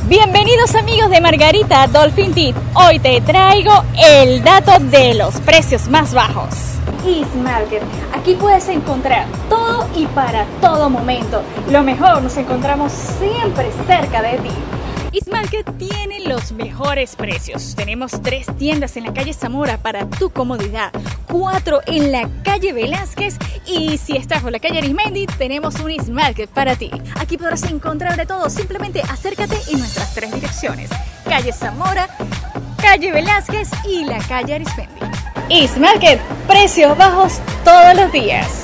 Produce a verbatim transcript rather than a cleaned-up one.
Bienvenidos amigos de Margarita Dolphin Teeth. Hoy te traigo el dato de los precios más bajos. East Market. Aquí puedes encontrar todo y para todo momento. Lo mejor, nos encontramos siempre cerca de ti. East Market tiene los mejores precios. Tenemos tres tiendas en la calle Zamora para tu comodidad, cuatro en la calle Velázquez y si estás por la calle Arismendi tenemos un East Market para ti. Aquí podrás encontrar de todo, simplemente acércate en nuestras tres direcciones, calle Zamora, calle Velázquez y la calle Arismendi. East Market, precios bajos todos los días.